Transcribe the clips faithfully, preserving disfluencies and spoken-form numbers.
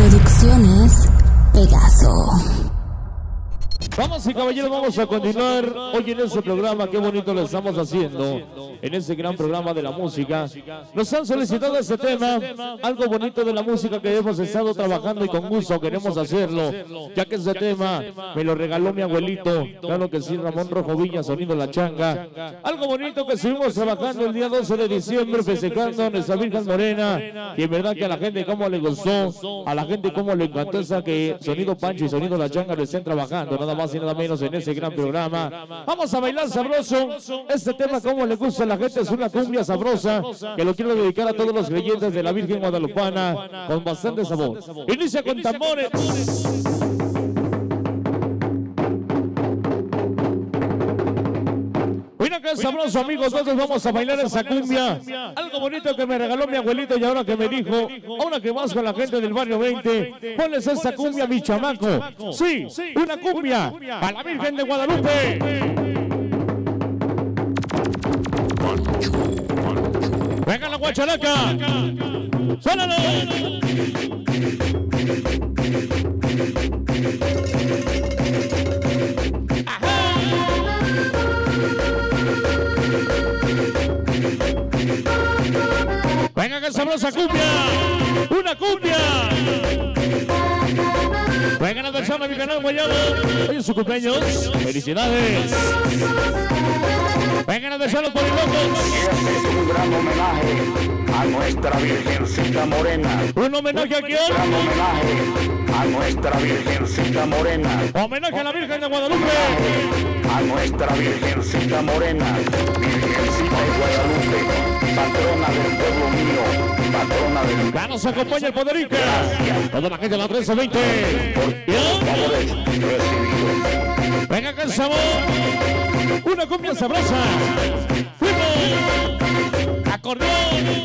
Producciones Pegaso. Vamos y caballeros, vamos a continuar hoy en este programa. Qué bonito lo estamos haciendo en este gran programa de la música. Nos han solicitado este tema, algo bonito de la música que hemos estado trabajando y con gusto queremos hacerlo, ya que este tema me lo regaló mi abuelito, claro que sí, Ramón Rojo Villa, sonido La Changa. Algo bonito que estuvimos trabajando el día doce de diciembre, festejando a nuestra Virgen Morena, y en verdad que a la gente cómo le gustó, a la gente cómo le encantó esa que sonido Pancho y sonido La Changa lo estén trabajando, nada más y nada menos en ese gran programa. Vamos a bailar sabroso. Este tema como le gusta a la gente es una cumbia sabrosa que lo quiero dedicar a todos los creyentes de la Virgen Guadalupana con bastante sabor. Inicia con tambores. Mira que sabroso, amigos, entonces vamos a bailar esa cumbia. Algo bonito que me regaló mi abuelito y ahora que me dijo, ahora que vas con la gente del barrio veinte, ponles esa cumbia, mi chamaco. Sí, una cumbia a la Virgen de Guadalupe. Venga la guacharaca. ¡Suélalo! Venga que sabrosa cumbia, una cumbia. Vengan a danzar a mi canal Guayabo. Hoy es su cumpleaños, felicidades. Vengan a danzar los polilocos. Este es un gran homenaje a nuestra Virgencita Morena. Un homenaje a quién? Un gran homenaje a nuestra Virgencita Morena. Homenaje a la Virgen de Guadalupe. A nuestra Virgencita Morena. Virgencita de Guadalupe, patrona del pueblo mío, patrona del... Ya nos acompaña el Poderica. Toda la gente de la trece veinte. Favores recibidos. Venga que el sabor. Una cumbia sabrosa. Fuimos. Acordeón.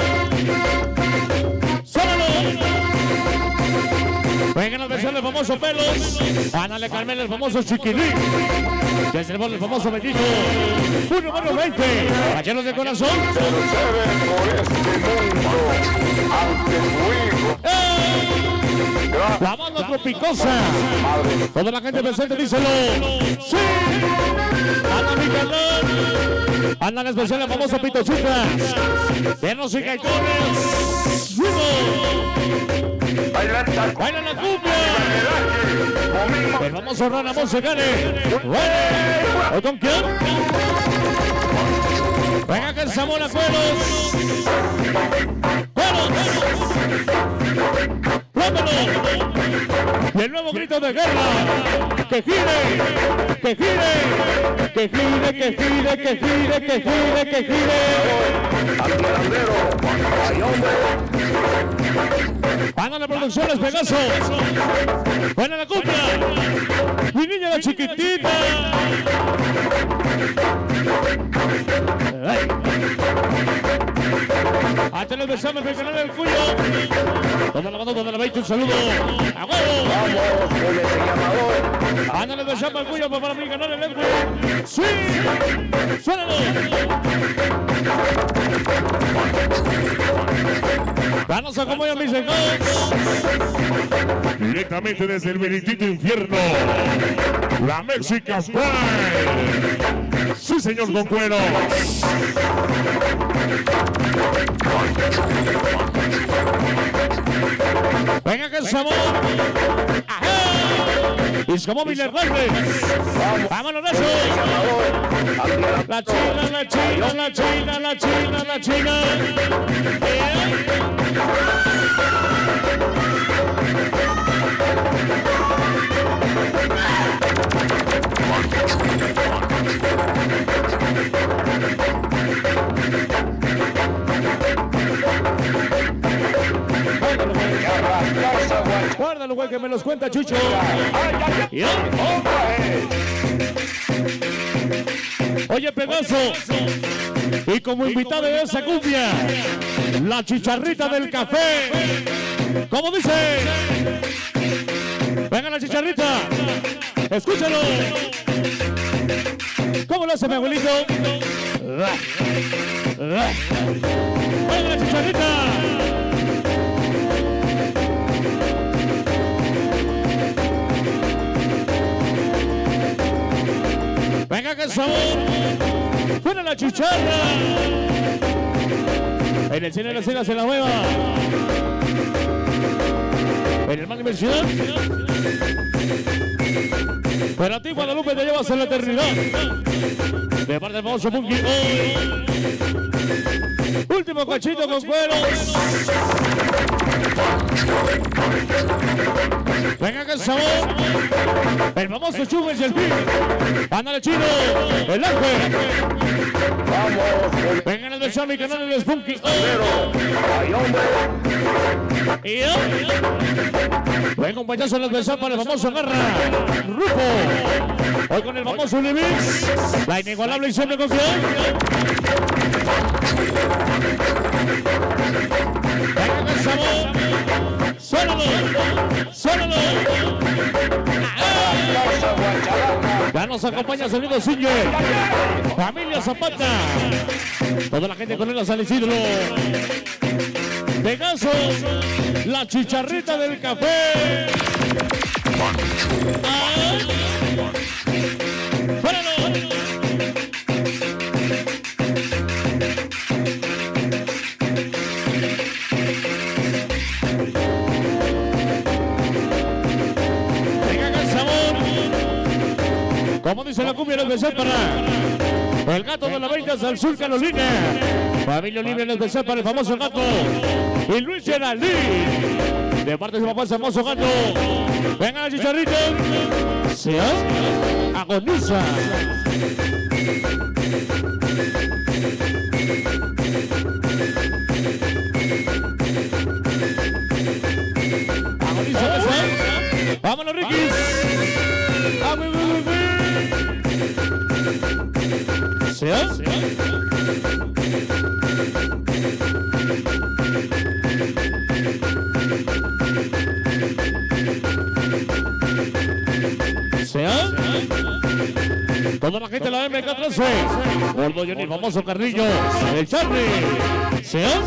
Sólo. Vengan a besar el famoso Pelos. Ándale Carmel, el famoso Chiquilín. Desde el famoso Benito. Un número veinte. Caballeros de corazón. Intercede por este mundo ante su hijo. ¡Eh! La banda tropicosa. Toda la gente presente, díselo. ¡Sí! ¡Anda mi canal! ¡Anda en especial el famoso Pito Chicas! ¡Perros y gaitones! ¡Baila la cumbia! El famoso Rana Monsegane. ¿O con quién? Venga que el Zamora Cueros. ¡Cueros! ¡Vámonos! Y el nuevo grito de guerra. ¡Que gire! ¡Que gire! ¡Que gire! ¡Que gire! ¡Que gire! ¡Que gire! ¡Que gire! Al barandero, ay hombre. Hagan las producciones Pegaso. Buena la cumbia. Mi niña la chiquitita. Hasta el besame del canal del Cuyo. Toda la banda, toda la veinte, un saludo. ¡A huevo! Vamos con ese llamador. Ándale besame al Cuyo para mi canal el Edwin. ¡Sí! ¡Suélalo! Danos a como ya mis hijos. Directamente desde el bendito infierno, la Mexican Style. Sí, señor Don Cuero. Venga que el sabor. ¡Ajá! Es como Miller Reyes. ¡Vámonos de eso! La china, la china, la china, la china, la china. Guárdalo, güey, que me los cuenta Chucho. ¿Ya? Oye, Pegaso. Y como invitado de esa cumbia, la chicharrita del café. ¿Cómo dice? Venga la chicharrita. Escúchalo. ¿Cómo lo hace mi abuelito? Venga la chicharrita. sabor. Fuera la chicharra. En el cine de las cenas en la nueva. En el Magna Ciudad. Para ti, Guadalupe, te llevas a la eternidad. De parte del famoso Punky. Oh. Último cachito con cueros. Venga, que sabor. El famoso Chubes y el Pin. Ándale, chino. El Ángel. Vamos, Venga, el de mi canal del Spunky. Y yo. Venga, un payaso en el besar para el famoso Garra. Rufo. Hoy con el famoso Unimix. La inigualable y siempre confiable. Venga, que sabor. ¡Suélalo! ¡Suélalo! Ya nos acompaña Sonido Singer. Familia Zapata. Toda la gente con él a San Isidro. Pegaso. La chicharrita del café. Ah. ¡Suélalo! Como dice la cumbia, en especial para el gato de la veinte al sur Carolina. Familia Libre en especial para el famoso gato. Y Luis Geraldí. De parte de su papá, el famoso gato. Venga la chicharrita. Se agoniza. Agoniza, ¿esa? Vámonos, Riquis. ¿Se ha? ¿Se ha? Toda la gente de la M K trece. Gordo Johnny, famoso Carrillo. El Charlie. ¿Se ha?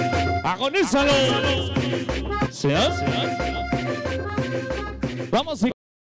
Agonízalo. ¿Se ha? Vamos a